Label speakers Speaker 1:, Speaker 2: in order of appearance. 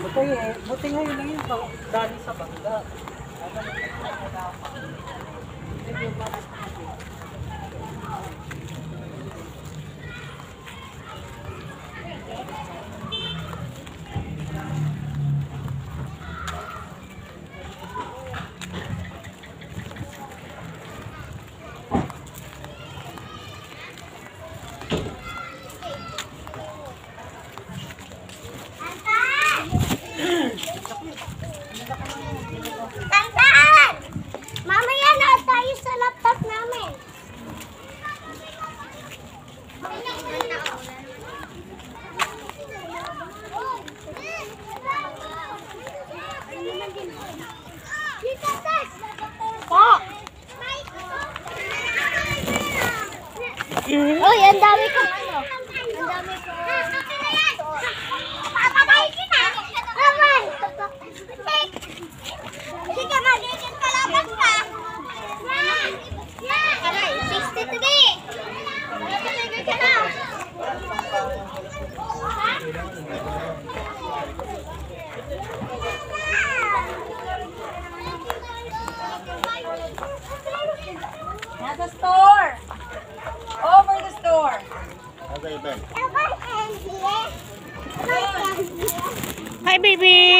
Speaker 1: Buti ngayon lang yung dali sa bangga.
Speaker 2: Tantan! Mamaya na tayo sa laptop namin. Po! Oh, ang dami ko. Ang dami ko. Papagay kita. Aman. Sige, magiging kalaban ka. Aray, 60 today. Tumigil ka na.
Speaker 3: At the store. Over the store.
Speaker 2: Hi,
Speaker 3: Hi, baby.